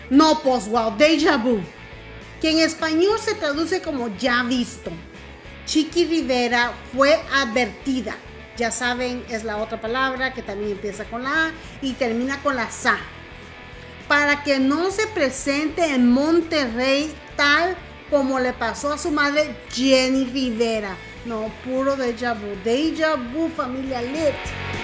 No, pues wow, déjà vu, que en español se traduce como ya visto. Chiqui Rivera fue advertida. Ya saben, es la otra palabra que también empieza con la A y termina con la SA. Para que no se presente en Monterrey tal como le pasó a su madre Jenny Rivera. No, puro déjà vu, familia lit.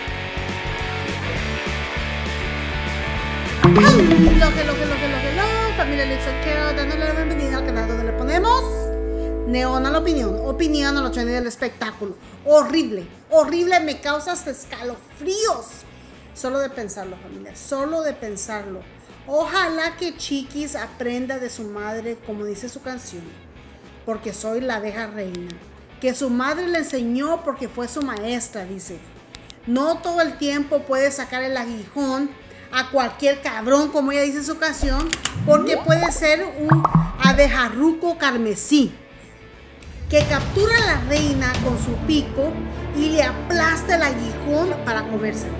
Hello, familia lit, soy Carol, dándole la bienvenida al canal donde le ponemos Neón a la opinión a los trending del espectáculo. Horrible, me causa hasta escalofríos. Solo de pensarlo, familia, solo de pensarlo. Ojalá que Chiquis aprenda de su madre, como dice su canción, porque soy la abeja reina. Que su madre le enseñó porque fue su maestra, dice. No todo el tiempo puede sacar el aguijón a cualquier cabrón, como ella dice en su canción, porque puede ser un abejarruco carmesí que captura a la reina con su pico y le aplasta el aguijón para comérselo.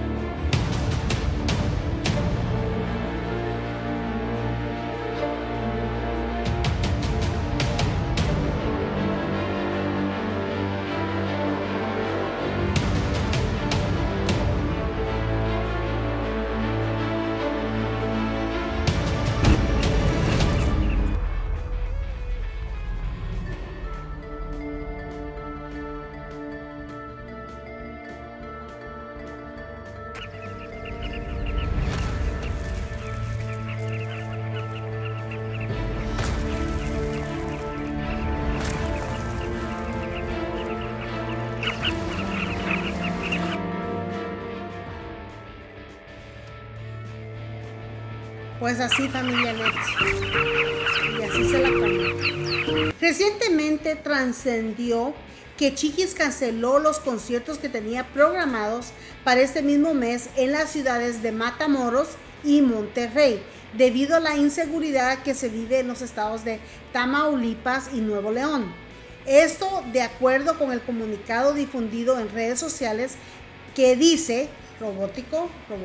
Pues así, familia Net. Y así se la comió. Recientemente trascendió que Chiquis canceló los conciertos que tenía programados para este mismo mes en las ciudades de Matamoros y Monterrey, debido a la inseguridad que se vive en los estados de Tamaulipas y Nuevo León. Esto de acuerdo con el comunicado difundido en redes sociales que dice, robótica,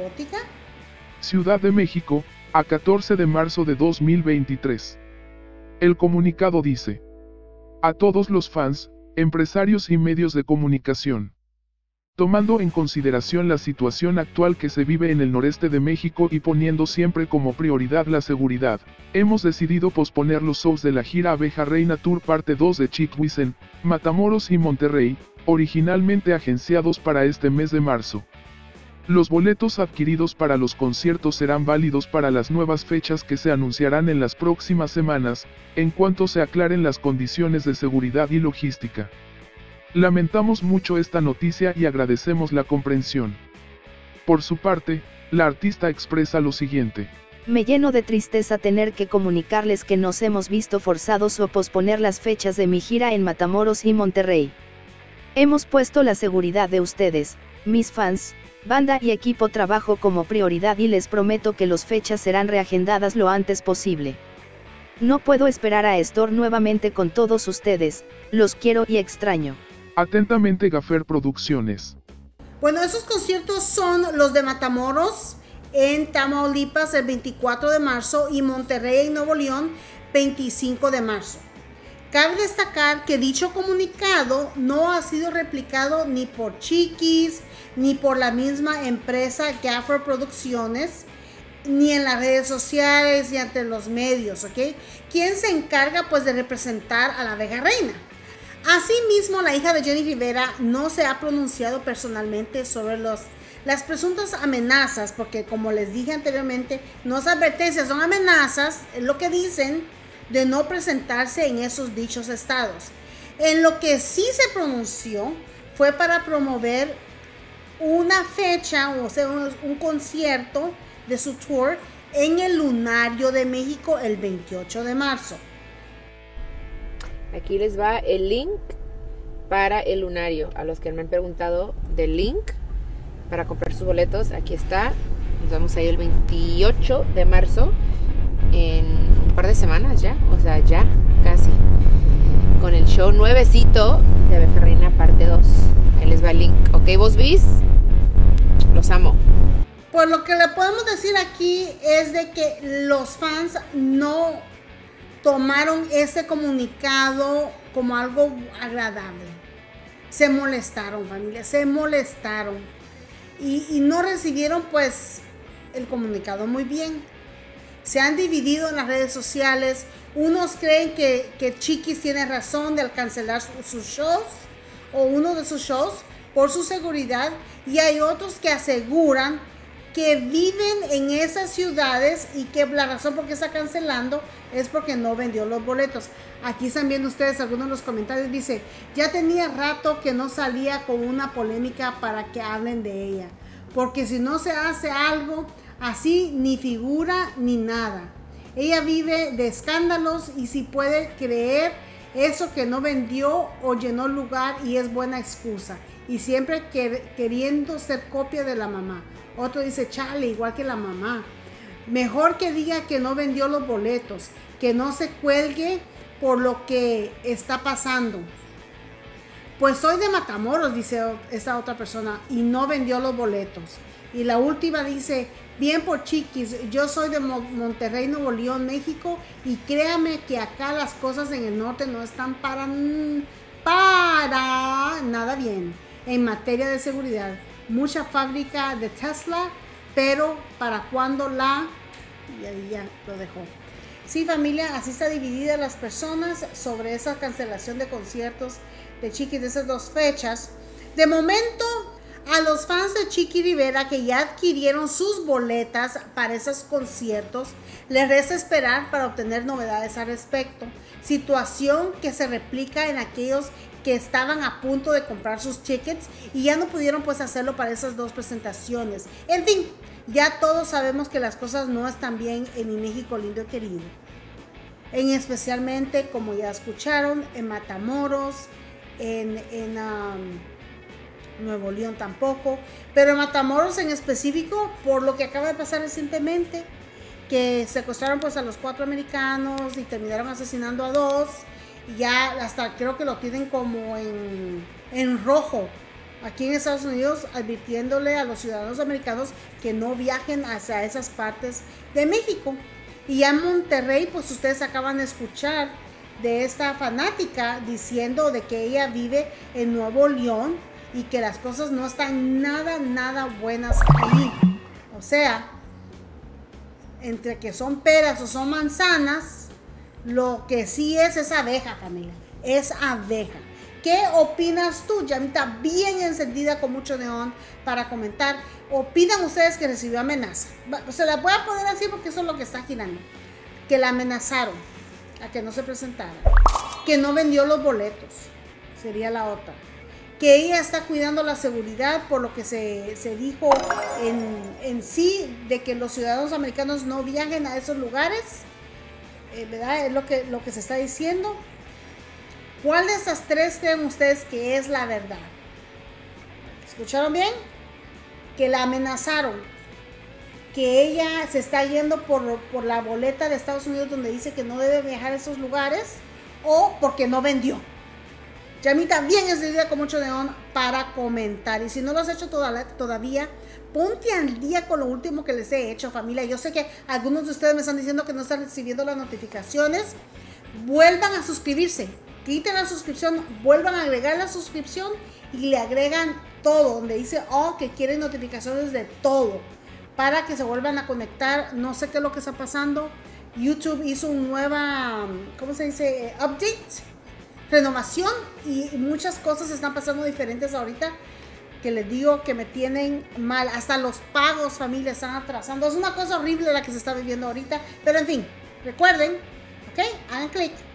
Ciudad de México, a 14 de marzo de 2023. El comunicado dice: a todos los fans, empresarios y medios de comunicación. Tomando en consideración la situación actual que se vive en el noreste de México y poniendo siempre como prioridad la seguridad, hemos decidido posponer los shows de la gira Abeja Reina Tour Parte 2 de Chiquis en Matamoros y Monterrey, originalmente agenciados para este mes de marzo. Los boletos adquiridos para los conciertos serán válidos para las nuevas fechas que se anunciarán en las próximas semanas, en cuanto se aclaren las condiciones de seguridad y logística. Lamentamos mucho esta noticia y agradecemos la comprensión. Por su parte, la artista expresa lo siguiente: me lleno de tristeza tener que comunicarles que nos hemos visto forzados a posponer las fechas de mi gira en Matamoros y Monterrey. Hemos puesto la seguridad de ustedes, mis fans, banda y equipo trabajo como prioridad y les prometo que las fechas serán reagendadas lo antes posible. No puedo esperar a estar nuevamente con todos ustedes, los quiero y extraño. Atentamente Gaffer Producciones. Bueno, esos conciertos son los de Matamoros en Tamaulipas el 24 de marzo y Monterrey, Nuevo León, 25 de marzo. Cabe destacar que dicho comunicado no ha sido replicado ni por Chiquis, ni por la misma empresa Gaffer Producciones, ni en las redes sociales, ni ante los medios, ¿ok? ¿Quién se encarga pues de representar a la Abeja Reina? Asimismo, la hija de Jenny Rivera no se ha pronunciado personalmente sobre las presuntas amenazas, porque como les dije anteriormente, no es advertencias, son amenazas, es lo que dicen, de no presentarse en esos dichos estados. En lo que sí se pronunció fue para promover una fecha, o sea, un concierto de su tour en el Lunario de México el 28 de marzo. Aquí les va el link para el Lunario. A los que me han preguntado del link para comprar sus boletos, aquí está. Nos vemos ahí el 28 de marzo, en un par de semanas ya, o sea, ya casi, con el show nuevecito de Abeja Reina parte 2. Ahí les va el link. Ok, vos vis, los amo. Pues lo que le podemos decir aquí es de que los fans no tomaron ese comunicado como algo agradable. Se molestaron, familia, se molestaron. Y no recibieron pues el comunicado muy bien. Se han dividido en las redes sociales. Unos creen que Chiquis tiene razón de cancelar sus shows o uno de sus shows por su seguridad, y hay otros que aseguran que viven en esas ciudades y que la razón por qué está cancelando es porque no vendió los boletos. Aquí están viendo ustedes algunos de los comentarios. Dice, ya tenía rato que no salía con una polémica para que hablen de ella, porque si no se hace algo así, ni figura ni nada. Ella vive de escándalos y si puede creer eso que no vendió o llenó lugar, y es buena excusa. Y siempre queriendo ser copia de la mamá. Otro dice, chale, igual que la mamá. Mejor que diga que no vendió los boletos, que no se cuelgue por lo que está pasando. Pues soy de Matamoros, dice esta otra persona, y no vendió los boletos. Y la última dice, bien por Chiquis, yo soy de Monterrey, Nuevo León, México, y créame que acá las cosas en el norte no están para nada bien en materia de seguridad. Mucha fábrica de Tesla, pero para cuando y ahí ya lo dejó. Sí, familia, así está dividida las personas sobre esa cancelación de conciertos de Chiquis de esas dos fechas. De momento, a los fans de Chiqui Rivera que ya adquirieron sus boletas para esos conciertos, les resta esperar para obtener novedades al respecto. Situación que se replica en aquellos que estaban a punto de comprar sus tickets y ya no pudieron pues hacerlo para esas dos presentaciones. En fin, ya todos sabemos que las cosas no están bien en mi México lindo y querido. Especialmente, como ya escucharon, en Matamoros, en Nuevo León tampoco, pero en Matamoros en específico, por lo que acaba de pasar recientemente, que secuestraron pues a los 4 americanos y terminaron asesinando a 2, y ya hasta creo que lo tienen como en rojo aquí en Estados Unidos, advirtiéndole a los ciudadanos americanos que no viajen hacia esas partes de México. Y ya en Monterrey, pues ustedes acaban de escuchar de esta fanática diciendo de que ella vive en Nuevo León y que las cosas no están nada buenas ahí. O sea, entre que son peras o son manzanas, lo que sí es abeja, familia. Es abeja. ¿Qué opinas tú? Llamita bien encendida con mucho neón para comentar. ¿Opinan ustedes que recibió amenaza? Se la voy a poner así porque eso es lo que está girando. Que la amenazaron a que no se presentara. Que no vendió los boletos. Sería la otra. Que ella está cuidando la seguridad por lo que se dijo en sí de que los ciudadanos americanos no viajen a esos lugares. ¿Verdad? Es lo que se está diciendo. ¿Cuál de esas tres creen ustedes que es la verdad? ¿Escucharon bien? Que la amenazaron. Que ella se está yendo por la boleta de Estados Unidos donde dice que no debe viajar a esos lugares. O porque no vendió. Llamita bien encendida con mucho neón para comentar. Y si no lo has hecho todavía, ponte al día con lo último que les he hecho, familia. Yo sé que algunos de ustedes me están diciendo que no están recibiendo las notificaciones. Vuelvan a suscribirse. Quiten la suscripción, vuelvan a agregar la suscripción y le agregan todo, donde dice, que quieren notificaciones de todo, para que se vuelvan a conectar. No sé qué es lo que está pasando. YouTube hizo un nueva, ¿cómo se dice? Update, renovación, y muchas cosas están pasando diferentes ahorita, que les digo que me tienen mal. Hasta los pagos, familia, están atrasando. Es una cosa horrible la que se está viviendo ahorita, pero en fin, recuerden, ok, hagan clic.